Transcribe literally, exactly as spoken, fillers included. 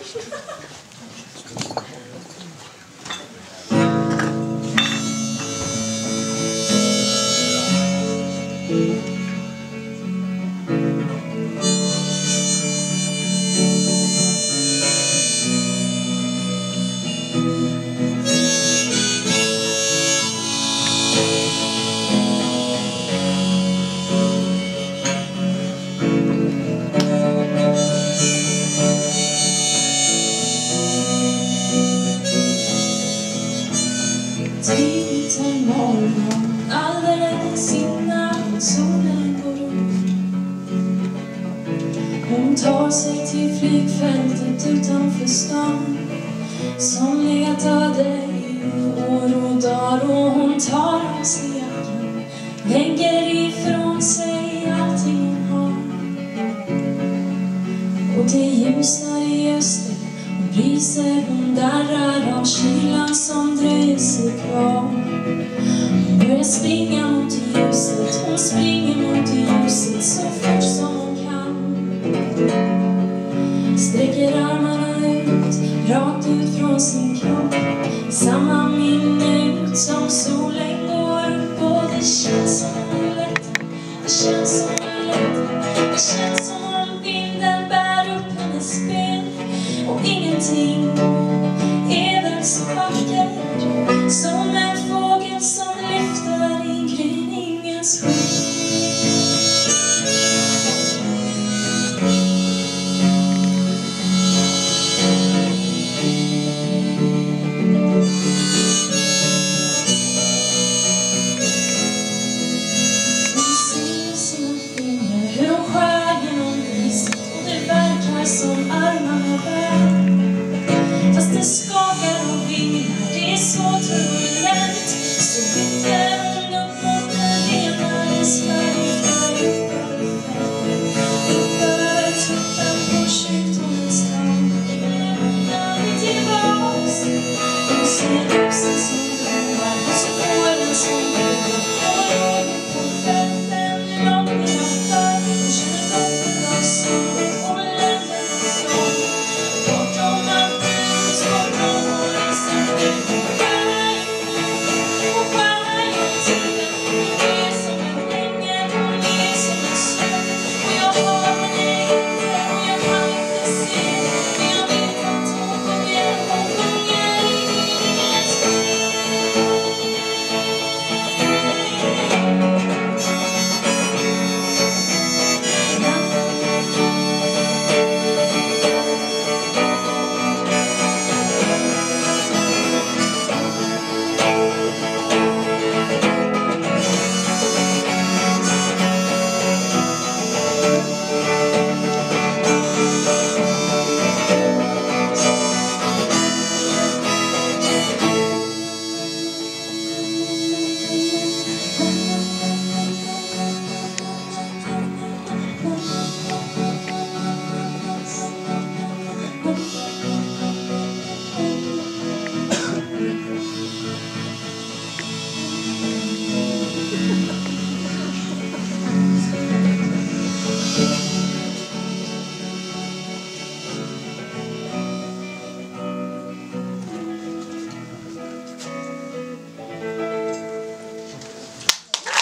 Tidigt en morgon, alldeles innan solen går upp. Hon tar sig till flygfältet utanför stan, som legat öde i år och dagar. Och hon tar av sig jackan, lägger ifrån sig allting hon har. Och det ljusnar i öster och briser hon darrar av kylan som dröjer sig kvar. Hon börjar springa mot ljuset, hon springer mot ljuset så fort som hon kan. Sträcker armarna ut, rakt ut från sin kropp, samma minut som solen går upp. Och det känns som hon är lätt, det känns som hon är lätt, det känns som om vinden bär upp hennes ben. Och ingenting är väl så vackert